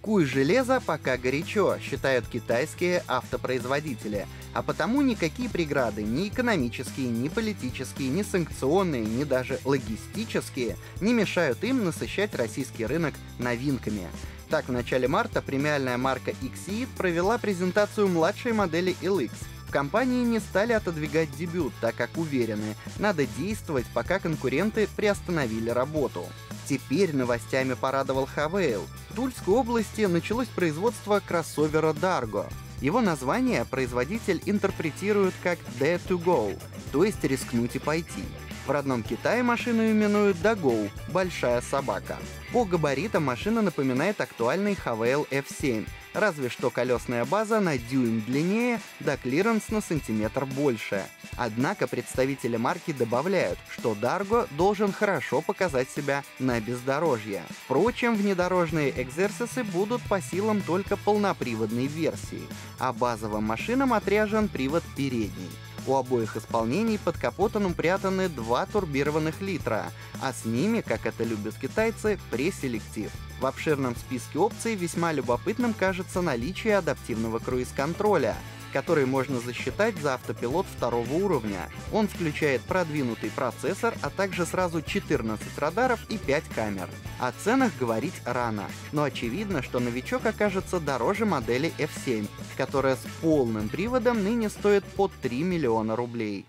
Куй железо пока горячо, считают китайские автопроизводители, а потому никакие преграды, ни экономические, ни политические, ни санкционные, ни даже логистические, не мешают им насыщать российский рынок новинками. Так, в начале марта премиальная марка XE провела презентацию младшей модели LX. В компании не стали отодвигать дебют, так как уверены, надо действовать, пока конкуренты приостановили работу. Теперь новостями порадовал Хавейл. В Тульской области началось производство кроссовера Dargo. Его название производитель интерпретирует как «Dare to Go», то есть «рискнуть и пойти». В родном Китае машину именуют Dago — «большая собака». По габаритам машина напоминает актуальный Havail F7, разве что колесная база на дюйм длиннее, да клиренс на сантиметр больше. Однако представители марки добавляют, что Dargo должен хорошо показать себя на бездорожье. Впрочем, внедорожные экзерсисы будут по силам только полноприводной версии, а базовым машинам отряжен привод передний. У обоих исполнений под капотом упрятаны 2 турбированных литра, а с ними, как это любят китайцы, преселектив. В обширном списке опций весьма любопытным кажется наличие адаптивного круиз-контроля, который можно засчитать за автопилот 2-го уровня. Он включает продвинутый процессор, а также сразу 14 радаров и 5 камер. О ценах говорить рано, но очевидно, что новичок окажется дороже модели F7, которая с полным приводом ныне стоит под 3 миллиона рублей.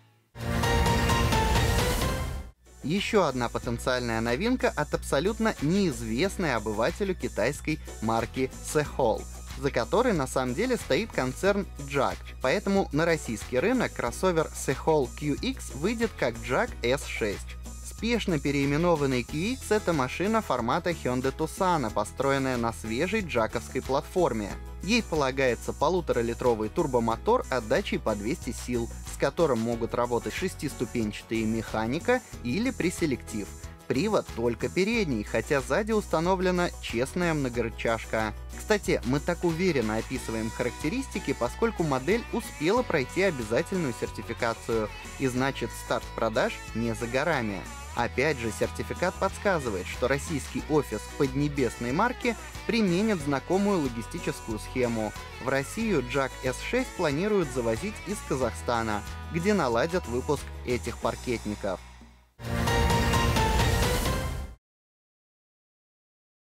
Еще одна потенциальная новинка от абсолютно неизвестной обывателю китайской марки Sehol, за которой на самом деле стоит концерн JAC, поэтому на российский рынок кроссовер Sehol QX выйдет как JAC S6. Спешно переименованный QX — это машина формата Hyundai Tucson, построенная на свежей джаковской платформе. Ей полагается 1,5-литровый турбомотор отдачей по 200 сил, с которым могут работать 6-ступенчатые механика или преселектив. Привод только передний, хотя сзади установлена честная многорычажка. Кстати, мы так уверенно описываем характеристики, поскольку модель успела пройти обязательную сертификацию, и значит, старт продаж не за горами. Опять же, сертификат подсказывает, что российский офис поднебесной марки применит знакомую логистическую схему. В Россию JAC S6 планируют завозить из Казахстана, где наладят выпуск этих паркетников.